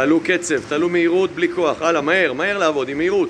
תעלו קצב, תעלו מהירות בלי כוח. הלאה, מהר, מהר לעבוד עם מהירות.